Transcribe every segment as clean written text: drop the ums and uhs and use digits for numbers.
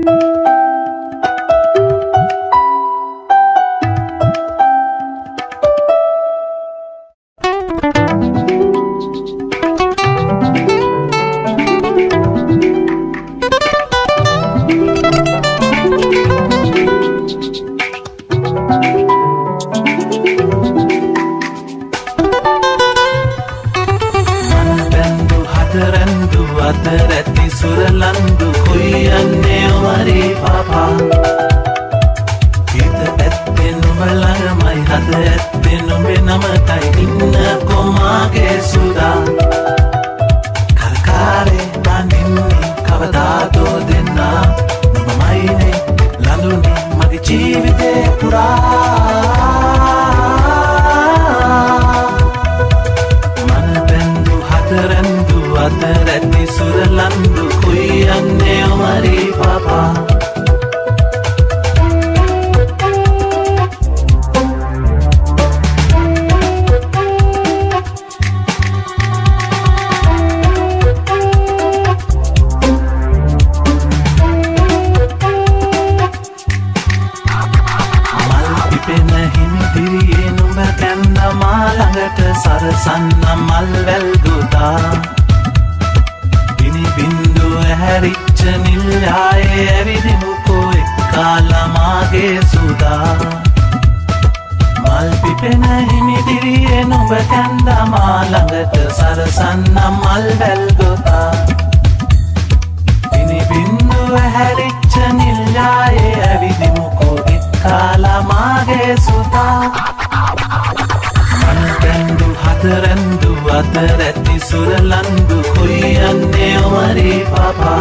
අතරැති සුරලන්දු කොයියන්නේ ඔමරි පාපා හිත ඇත්තේ නුඹ ළඟමයි හද ඇත්තේ නුඹේ නමටයි ඉන්න කොමාගේ සුදා කරකාරේ බඳින්නේ කවදාදෝ දෙන්නා නුඹමයිනේ ලඳුනේ මගේ ජීවිතේ පුරා අතරැති සුරලන්දු කොයියන්නේ ඔමරි පාපා මල් පිපෙන හිමිදිරියේ නුඹ කැන්ද මා ළඟට සරසන්න මල් වැල් ගොතා බිඳුව හැරිච්ච නිල්යායේ ඇවිදිමුකෝ එක්කාලා මාගේ සුදා මල් පිපෙන හිමිදිරියේ නුඹ කැන්ද මා ළඟට සරසන්න මල් වැල් ගොතා බිඳුව හැරිච්ච නිල්යායේ ඇවිදිමුකෝ එක්කාලා මාගේ සුදා මනපැන්දු හතරැන්දු අතරැති සුරලන්දු කොයියන්නේ ඔමරි පාපා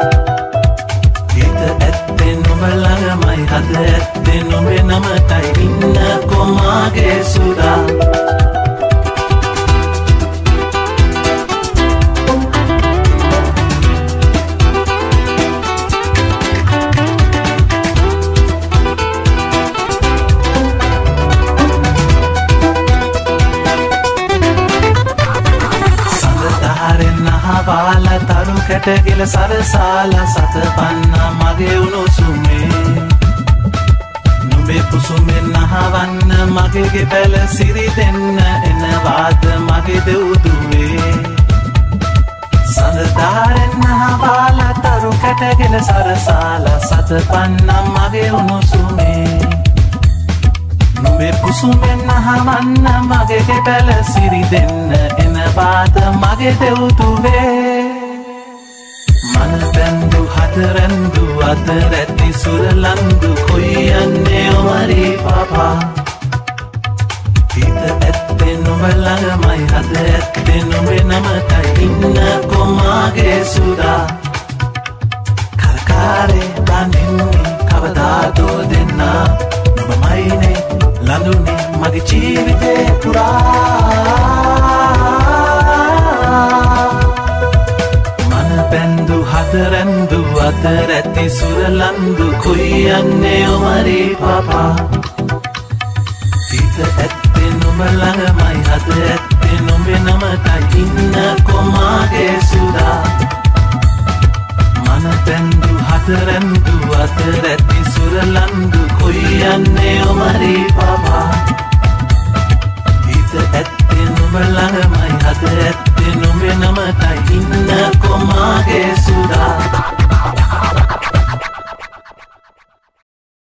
හිත ඇත්තේ නුඹ ළඟමයි හද ඇත්තේ නුඹේ නමටයි ඉන්න කොමාගේ සුදා පාල තරු කැටගිල සරසාල සතපන්න මගේ උණුසුමේ නුඹේ කුසුමෙන් අහවන්න මගේගේ පැල සිරි දෙන්න එනවාද මගේ දෙව්දුවේ සඳදාරෙන් අහපාල තරු කැටගිල සරසාල සතපන්න මගේ උණුසුමේ නුඹේ කුසුමෙන් අහවන්න මගේගේ පැල සිරි දෙන්න එනවාද මගේ දෙව්දුවේ මනපැන්දු හතරැන්දු අතරැති සුරලන්දු කොයියන්නේ ඔමරි පාපා හිත ඇත්තේ නුඹ ළඟමයි හද ඇත්තේ නුඹේ නමටයි ඉන්න කොමාගේ සුදා කරකාරේ බඳින්නේ කවදාදෝ දෙන්නා නුඹමයිනේ ලඳුනේ මගේ ජීවිතේ පුරා මනපැන්දු හතරැන්දු අතරැති සුරලන්දු කොයියන්නේ ඔමරි පාපා හිත ඇත්තේ නුඹ ළඟමයි හද ඇත්තේ නුඹේ නමටයි ඉන්න කොමාගේ සුදා මනපැන්දු හතරැන්දු අතරැති සුරලන්දු කොයියන්නේ ඔමරි පාපා හිත ඇත්තේ නුඹ ළඟමයි හද ඇත්තේ නුඹේ නමටයි ඉන්න කොමාගේ සුදා